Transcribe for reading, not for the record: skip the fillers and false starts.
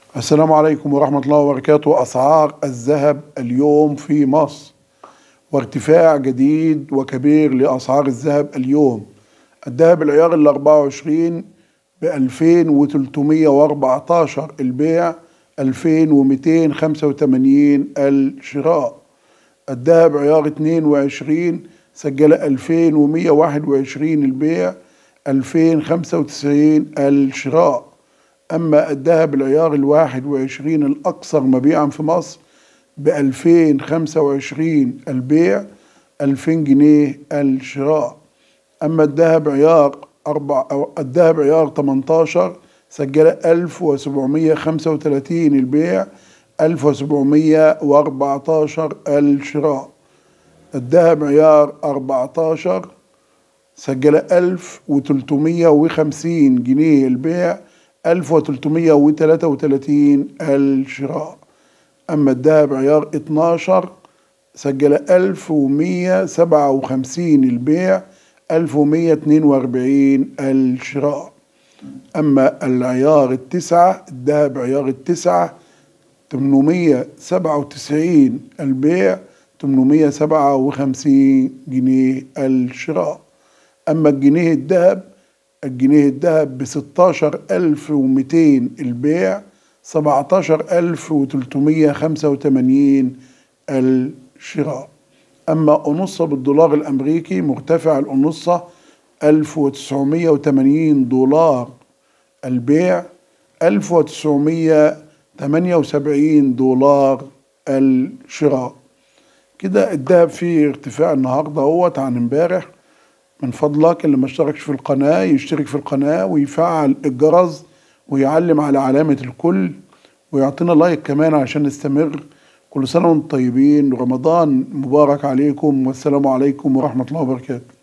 السلام عليكم ورحمة الله وبركاته. أسعار الذهب اليوم في مصر وارتفاع جديد وكبير لأسعار الذهب اليوم. الذهب العيار ال 24 ب 2314 البيع، 2285 الشراء. الذهب عيار 22 سجل 2121 البيع، 2095 الشراء. أما الذهب العيار ال 21 الأكثر مبيعا في مصر ب 2025 البيع، 2000 جنيه الشراء. أما الذهب عيار 18 سجل 1735 البيع، 1714 الشراء. الذهب عيار 14 سجل 1350 جنيه البيع، 1333 الشراء. أما الذهب عيار 12 سجل 1157 البيع، 1142 الشراء. أما العيار التسعة، الذهب عيار التسعة 897 البيع، 857 جنيه الشراء. أما الجنيه الذهب ب 16200 البيع، 17385 الشراء. أما أونصة بالدولار الأمريكي مرتفع الأونصة 1980 دولار البيع، 1978 دولار الشراء. كده الذهب فيه ارتفاع النهارده عن امبارح. من فضلك اللي ما اشتركش في القناة يشترك في القناة ويفعل الجرس ويعلم على علامة الكل ويعطينا لايك كمان عشان نستمر. كل سنة وانتم طيبين، رمضان مبارك عليكم، والسلام عليكم ورحمة الله وبركاته.